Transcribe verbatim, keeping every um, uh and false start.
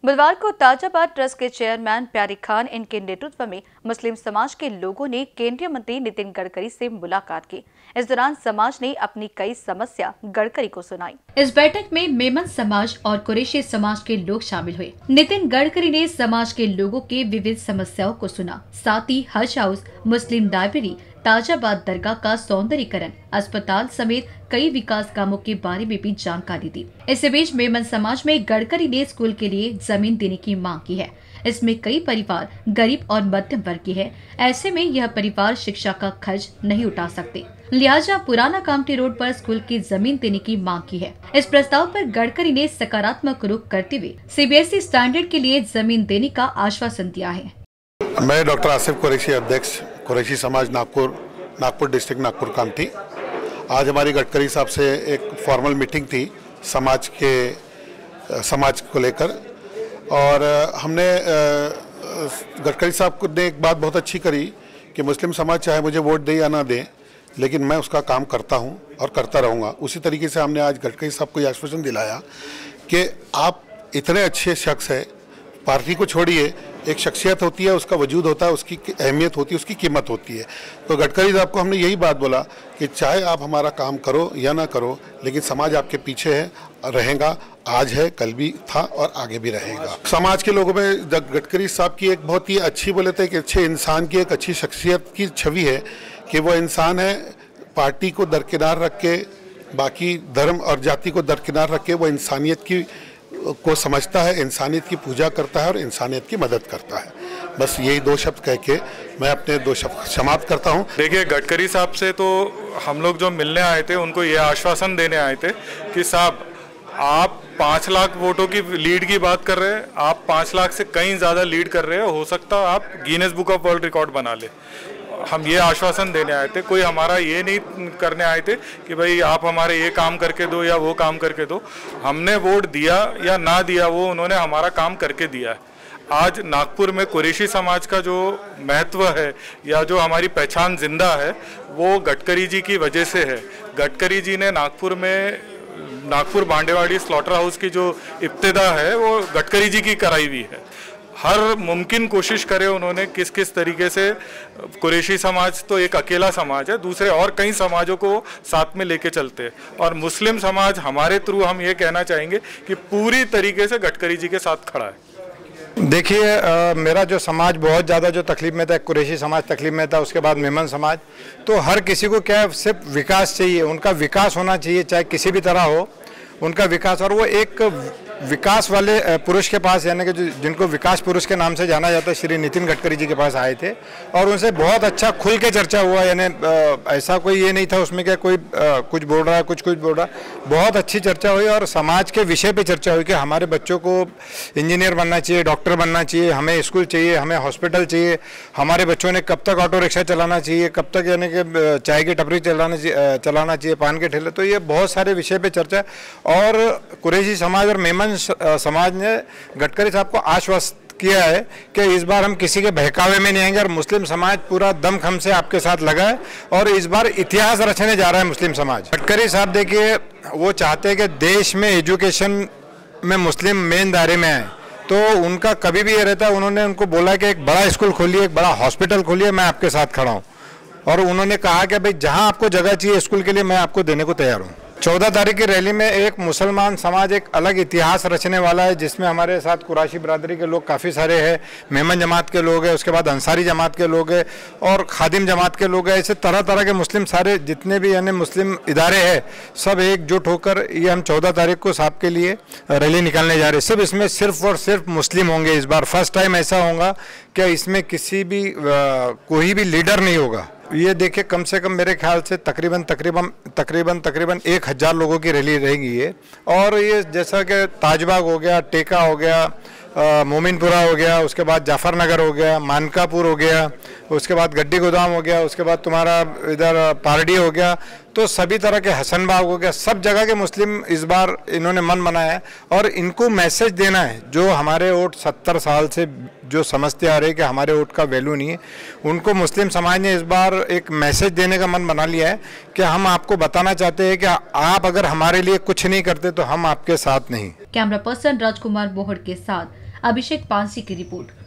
बुधवार को ताजाबाद ट्रस्ट के चेयरमैन प्यारी खान इनके नेतृत्व में मुस्लिम समाज के लोगों ने केंद्रीय मंत्री नितिन गडकरी से मुलाकात की। इस दौरान समाज ने अपनी कई समस्या गडकरी को सुनाई। इस बैठक में मेमन समाज और कुरैशी समाज के लोग शामिल हुए। नितिन गडकरी ने समाज के लोगों के विविध समस्याओं को सुना। साथ ही हज हाउस, मुस्लिम लाइब्रेरी, ताजाबाद दरगाह का सौंदर्यीकरण, अस्पताल समेत कई विकास कामों के बारे में भी जानकारी दी। इसी बीच मेमन समाज में गडकरी ने स्कूल के लिए जमीन देने की मांग की है। इसमें कई परिवार गरीब और मध्यम वर्ग के हैं। ऐसे में यह परिवार शिक्षा का खर्च नहीं उठा सकते, लिहाजा पुराना कामठी रोड पर स्कूल की जमीन देने की मांग की है। इस प्रस्ताव पर गडकरी ने सकारात्मक रुख करते हुए सीबीएसई स्टैंडर्ड के लिए जमीन देने का आश्वासन दिया है। मैं डॉक्टर आसिफ कुरैशी, अध्यक्ष कुरैशी समाज नागपुर नागपुर डिस्ट्रिक्ट नागपुर कामठी। आज हमारी गडकरी साहब से एक फॉर्मल मीटिंग थी समाज के समाज को लेकर, और हमने गडकरी साहब ने एक बात बहुत अच्छी करी कि मुस्लिम समाज चाहे मुझे वोट दे या ना दे, लेकिन मैं उसका काम करता हूं और करता रहूंगा। उसी तरीके से हमने आज गडकरी साहब को यह आश्वासन दिलाया कि आप इतने अच्छे शख्स हैं, पार्टी को छोड़िए, एक शख्सियत होती है, उसका वजूद होता है, उसकी अहमियत होती है, उसकी कीमत होती है। तो गडकरी साहब को हमने यही बात बोला कि चाहे आप हमारा काम करो या ना करो, लेकिन समाज आपके पीछे है, रहेगा, आज है, कल भी था और आगे भी रहेगा। समाज के लोगों में गडकरी साहब की एक बहुत ही अच्छी बोले थे कि अच्छे इंसान की, एक अच्छी शख्सियत की छवि है कि वो इंसान है, पार्टी को दरकिनार रख के, बाकी धर्म और जाति को दरकिनार रख के वो इंसानियत की को समझता है, इंसानियत की पूजा करता है और इंसानियत की मदद करता है। बस यही दो शब्द कह के मैं अपने दो शब्द समाप्त करता हूं। देखिए, गडकरी साहब से तो हम लोग जो मिलने आए थे उनको ये आश्वासन देने आए थे कि साहब आप पाँच लाख वोटों की लीड की बात कर रहे हैं, आप पाँच लाख से कहीं ज़्यादा लीड कर रहे हो हो सकता है आप Guinness book of world record बना ले। हम ये आश्वासन देने आए थे, कोई हमारा ये नहीं करने आए थे कि भाई आप हमारे ये काम करके दो या वो काम करके दो। हमने वोट दिया या ना दिया, वो उन्होंने हमारा काम करके दिया है। आज नागपुर में कुरैशी समाज का जो महत्व है या जो हमारी पहचान जिंदा है, वो गडकरी जी की वजह से है। गडकरी जी ने नागपुर में नागपुर बांडेवाड़ी स्लॉटर हाउस की जो इब्तिदा है वो गडकरी जी की कराई हुई है। हर मुमकिन कोशिश करे उन्होंने किस किस तरीके से, कुरैशी समाज तो एक अकेला समाज है, दूसरे और कई समाजों को साथ में लेके चलते हैं, और मुस्लिम समाज हमारे थ्रू हम ये कहना चाहेंगे कि पूरी तरीके से गडकरी जी के साथ खड़ा है। देखिए, मेरा जो समाज बहुत ज़्यादा जो तकलीफ में था, कुरैशी समाज तकलीफ में था, उसके बाद मेमन समाज, तो हर किसी को क्या है, सिर्फ विकास चाहिए, उनका विकास होना चाहिए, चाहे किसी भी तरह हो उनका विकास। और वो एक विकास वाले पुरुष के पास, यानी कि जिनको विकास पुरुष के नाम से जाना जाता है, श्री नितिन गडकरी जी के पास आए थे और उनसे बहुत अच्छा खुल के चर्चा हुआ। यानी ऐसा कोई ये नहीं था उसमें क्या कोई आ, कुछ बोल रहा है, कुछ कुछ बोल रहा है। बहुत अच्छी चर्चा हुई और समाज के विषय पे चर्चा हुई कि हमारे बच्चों को इंजीनियर बनना चाहिए, डॉक्टर बनना चाहिए, हमें स्कूल चाहिए, हमें हॉस्पिटल चाहिए, हमारे बच्चों ने कब तक ऑटो रिक्शा चलाना चाहिए, कब तक यानी कि चाय की टपरी चलाना चाहिए चलाना चाहिए पान के ठेले। तो ये बहुत सारे विषय पे चर्चा, और कुरैशी समाज और मेमन समाज ने गडकरी साहब को आश्वस्त किया है कि इस बार हम किसी के बहकावे में नहीं आएंगे, और मुस्लिम समाज पूरा दमखम से आपके साथ लगा है और इस बार इतिहास रचने जा रहा है मुस्लिम समाज। गडकरी साहब देखिए, वो चाहते हैं कि देश में एजुकेशन में मुस्लिम मेन दायरे में आए, तो उनका कभी भी ये रहता है, उन्होंने उनको बोला कि एक बड़ा स्कूल खोलिए, एक बड़ा हॉस्पिटल खोलिए, मैं आपके साथ खड़ा हूँ। और उन्होंने कहा कि भाई जहाँ आपको जगह चाहिए स्कूल के लिए, मैं आपको देने को तैयार हूँ। चौदह तारीख की रैली में एक मुसलमान समाज एक अलग इतिहास रचने वाला है, जिसमें हमारे साथ कुरैशी बिरादरी के लोग काफ़ी सारे हैं, मेमन जमात के लोग हैं, उसके बाद अंसारी जमात के लोग हैं और खादिम जमात के लोग हैं। ऐसे तरह तरह के मुस्लिम सारे जितने भी यानी मुस्लिम इदारे हैं, सब एकजुट होकर ये हम चौदह तारीख को साहब के लिए रैली निकालने जा रहे हैं। सिर्फ इसमें सिर्फ और सिर्फ मुस्लिम होंगे। इस बार फर्स्ट टाइम ऐसा होगा कि इसमें किसी भी कोई भी लीडर नहीं होगा। ये देखिए, कम से कम मेरे ख्याल से तकरीबन तकरीबन तकरीबन तकरीबन एक हज़ार लोगों की रैली रहेगी ये। और ये जैसा कि ताजबाग हो गया, टेका हो गया, मोमिनपुरा हो गया, उसके बाद जाफरनगर हो गया, मानकापुर हो गया, उसके बाद गड्डी गोदाम हो गया, उसके बाद तुम्हारा इधर पारडी हो गया, तो सभी तरह के हसनबाग हो गया, सब जगह के मुस्लिम इस बार इन्होंने मन बनाया है। और इनको मैसेज देना है, जो हमारे वोट सत्तर साल से जो समझते आ रहे हैं कि हमारे वोट का वैल्यू नहीं है, उनको मुस्लिम समाज ने इस बार एक मैसेज देने का मन बना लिया है कि हम आपको बताना चाहते हैं कि आप अगर हमारे लिए कुछ नहीं करते तो हम आपके साथ नहीं। कैमरा पर्सन राजकुमार बोहड़ के साथ अभिषेक पांसी की रिपोर्ट।